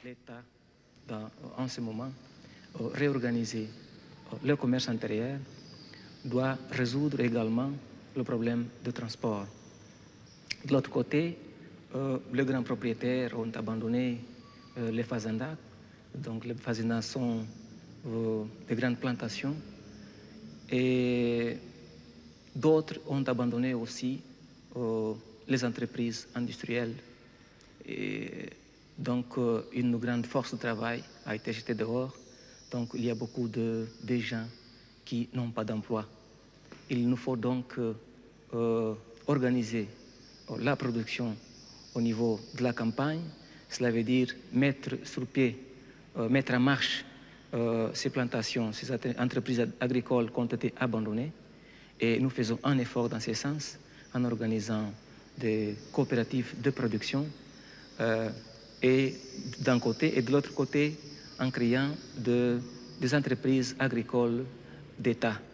L'État, en ce moment, réorganiser le commerce intérieur, doit résoudre également le problème de transport. De l'autre côté, les grands propriétaires ont abandonné les fazendas. Donc les fazendas sont des grandes plantations. Et d'autres ont abandonné aussi les entreprises industrielles. Et donc une grande force de travail a été jetée dehors. Donc il y a beaucoup de gens qui n'ont pas d'emploi. Il nous faut donc organiser la production au niveau de la campagne. Cela veut dire mettre sur pied, mettre en marche ces plantations, ces entreprises agricoles qui ont été abandonnées. Et nous faisons un effort dans ce sens en organisant des coopératives de production et d'un côté, et de l'autre côté, en créant des entreprises agricoles d'État.